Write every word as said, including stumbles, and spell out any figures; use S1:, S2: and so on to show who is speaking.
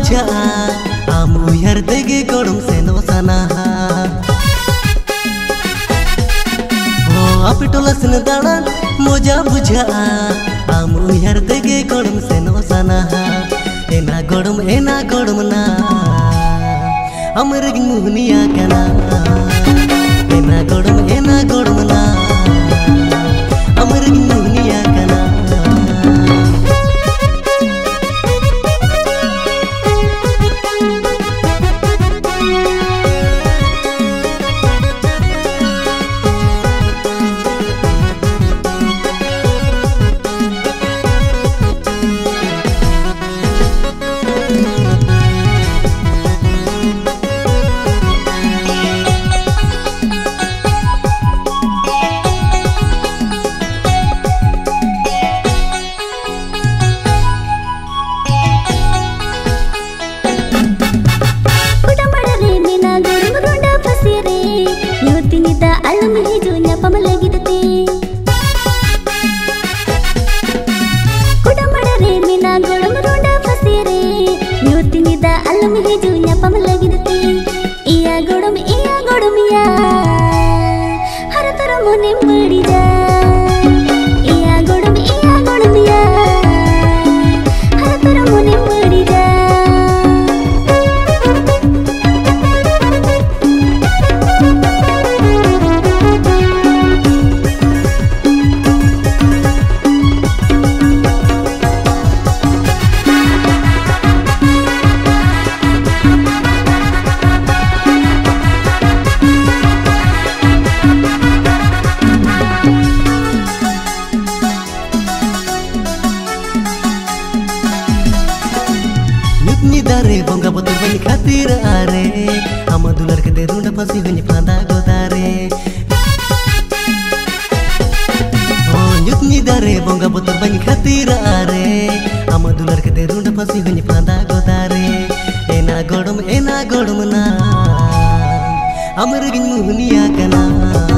S1: बुझा आम उहर देगे गड़म से नो सना हो आप टोला सन दाड़ान मजा बुझा आम उहर देगे गड़म से नो सना एना गड़म एना गड़म ना अमर मुहनिया कना एना गड़म एना गड़म ना अमर मुहनिया कना
S2: मोने मड़ी जा इया गोड़म इया गोड़म या हर तरह मोने मड़ी जा
S1: दारे बोंगा बतुर बनी खातिर आरे हम दुलर के दे रुंड फसी हुनी फांदा गोदारे ओ युतनी दारे बोंगा बतुर बनी खातिर आरे हम दुलर के दे रुंड फसी हुनी फांदा गोदारे एना गड़म एना गड़म ना अमर गिन मुहनिया कना